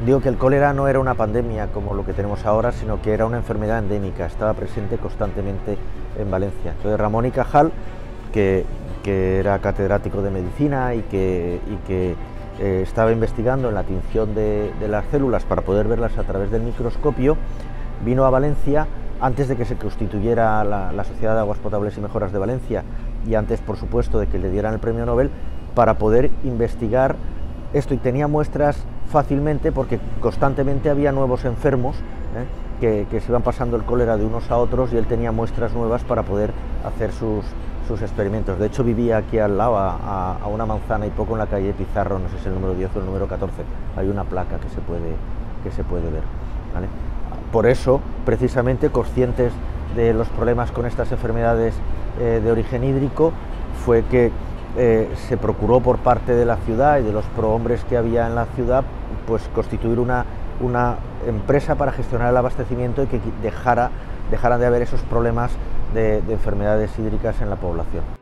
Digo que el cólera no era una pandemia como lo que tenemos ahora, sino que era una enfermedad endémica, estaba presente constantemente en Valencia. Entonces Ramón y Cajal, que era catedrático de medicina y que estaba investigando en la tinción de las células para poder verlas a través del microscopio, vino a Valencia antes de que se constituyera la Sociedad de Aguas Potables y Mejoras de Valencia y antes, por supuesto, de que le dieran el premio Nobel, para poder investigar esto, y tenía muestras fácilmente porque constantemente había nuevos enfermos que se iban pasando el cólera de unos a otros, y él tenía muestras nuevas para poder hacer sus experimentos. De hecho, vivía aquí al lado, a una manzana y poco, en la calle Pizarro, no sé si es el número 10 o el número 14, hay una placa que se puede ver, ¿vale? Por eso, precisamente, conscientes de los problemas con estas enfermedades de origen hídrico, fue que se procuró por parte de la ciudad y de los prohombres que había en la ciudad, pues constituir una empresa para gestionar el abastecimiento y que dejaran de haber esos problemas de enfermedades hídricas en la población.